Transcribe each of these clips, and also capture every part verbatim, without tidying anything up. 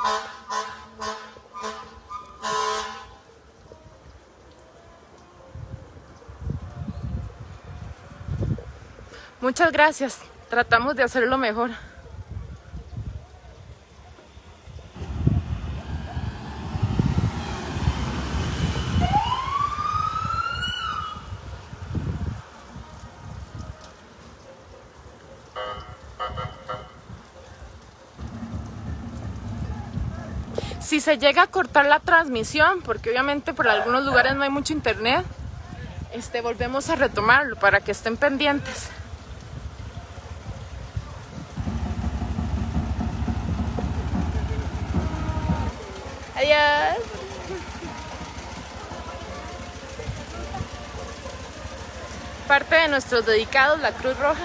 Muchas gracias, tratamos de hacerlo mejor. Si se llega a cortar la transmisión, porque obviamente por algunos lugares no hay mucho internet, este, volvemos a retomarlo para que estén pendientes. Adiós. Parte de nuestros dedicados, la Cruz Roja.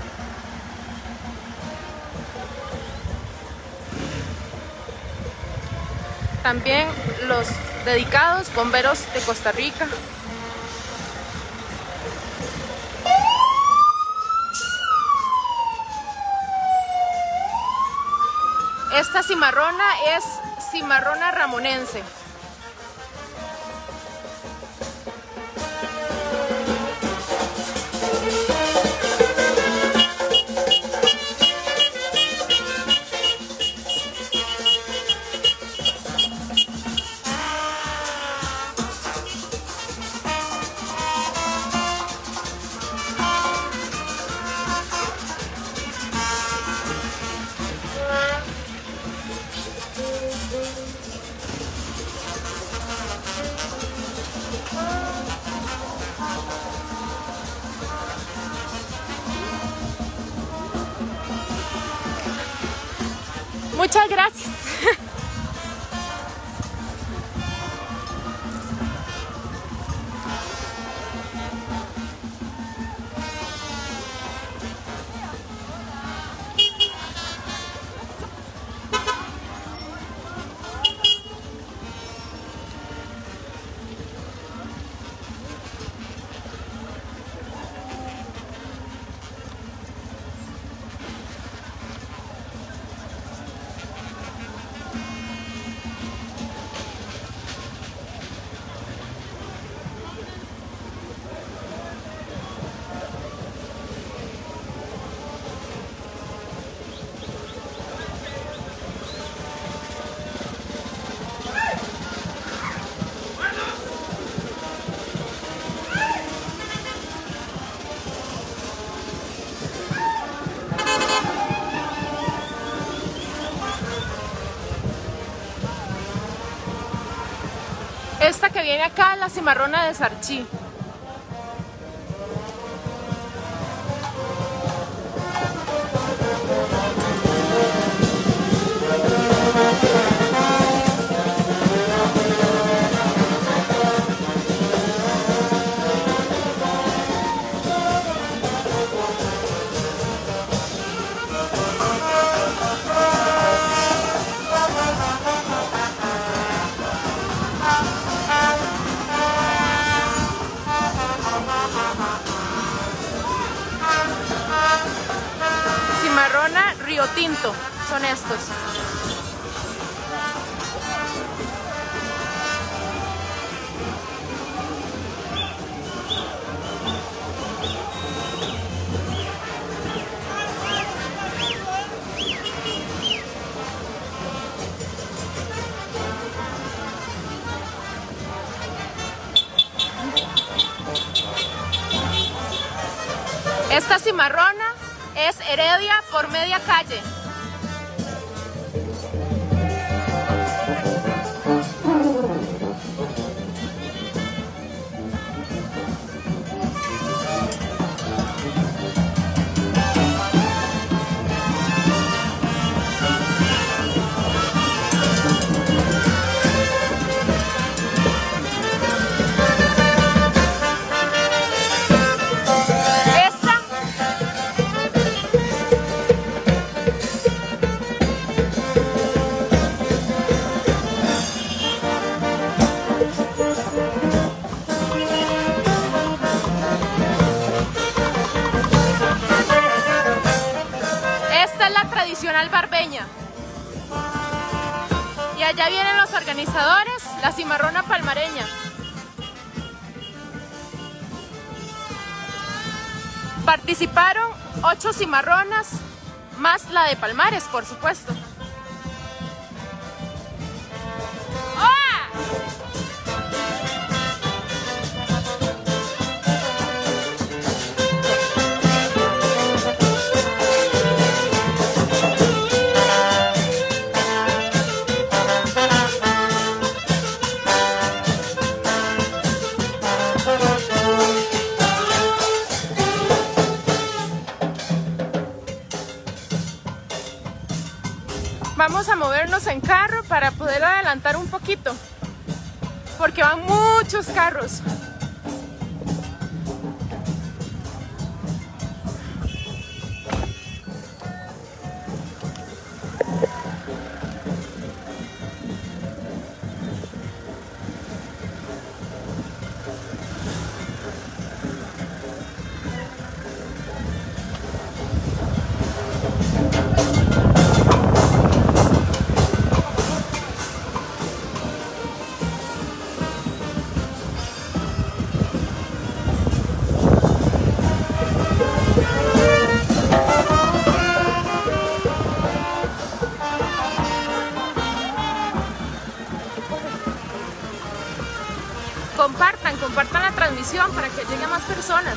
También los dedicados bomberos de Costa Rica. Esta cimarrona es cimarrona ramonense. Muchas gracias. Esta que viene acá es la cimarrona de Sarchí. Cimarrona Río Tinto son estos. Esta cimarrona es Heredia por media calle. Tradicional barbeña. allá vienen los organizadores, la cimarrona palmareña. Participaron ocho cimarronas, más la de Palmares, por supuesto. Vamos a movernos en carro para poder adelantar un poquito, porque van muchos carros. Compartan, compartan la transmisión para que lleguen más personas.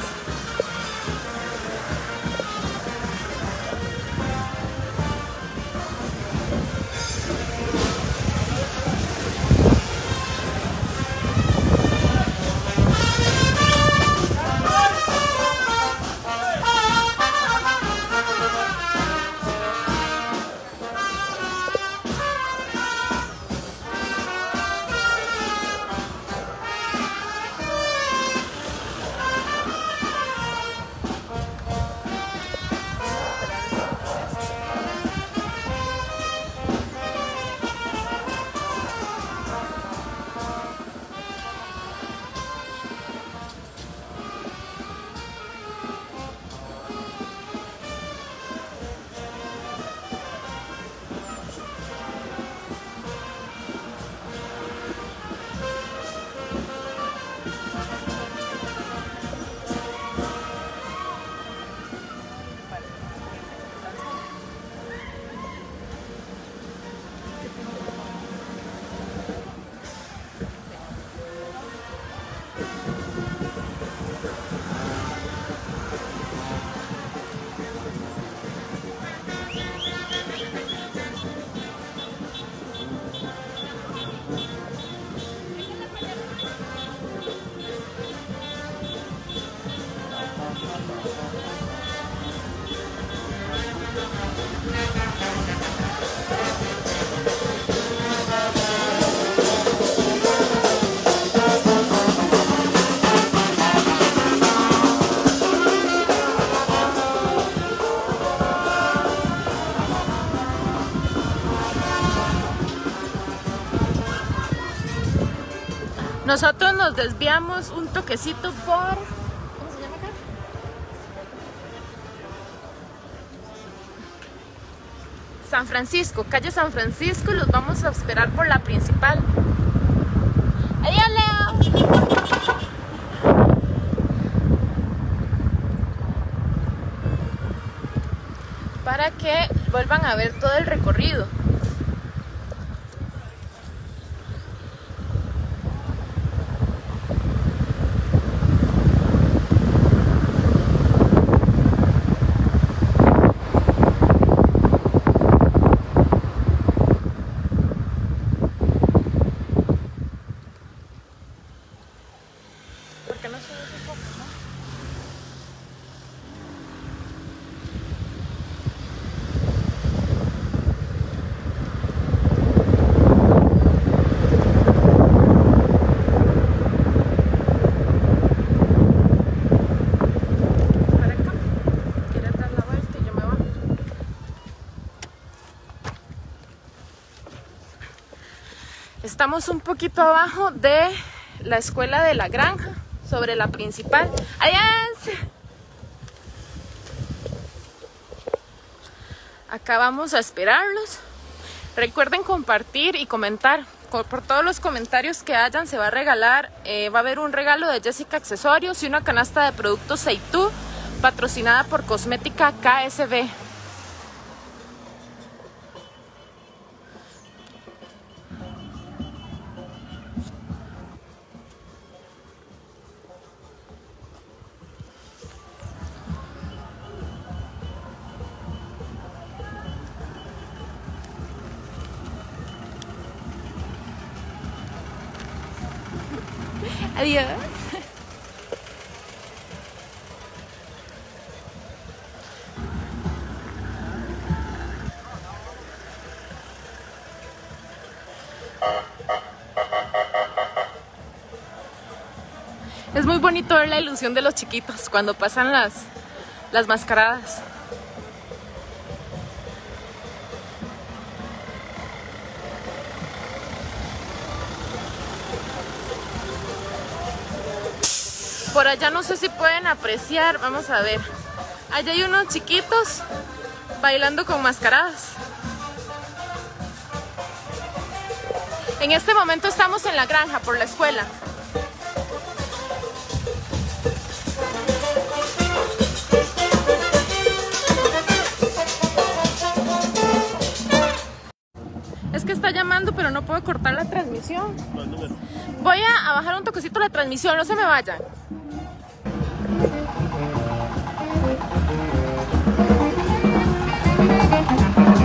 Nosotros nos desviamos un toquecito por... ¿Cómo se llama acá? San Francisco, calle San Francisco, y los vamos a esperar por la principal. ¡Adiós, Leo! Para que vuelvan a ver todo el recorrido. Estamos un poquito abajo de la escuela de la granja, sobre la principal. ¡Adiós! Acá vamos a esperarlos. Recuerden compartir y comentar. Por todos los comentarios que hayan se va a regalar, eh, va a haber un regalo de Jessica Accesorios y una canasta de productos Seitu, patrocinada por Cosmética K S B. Adiós. Es muy bonito ver la ilusión de los chiquitos cuando pasan las, las mascaradas. Por allá no sé si pueden apreciar, vamos a ver. Allá hay unos chiquitos bailando con mascaradas. En este momento estamos en la granja por la escuela. Es que está llamando, pero no puedo cortar la transmisión. Voy a, a bajar un toquecito la transmisión, no se me vayan. Thank you.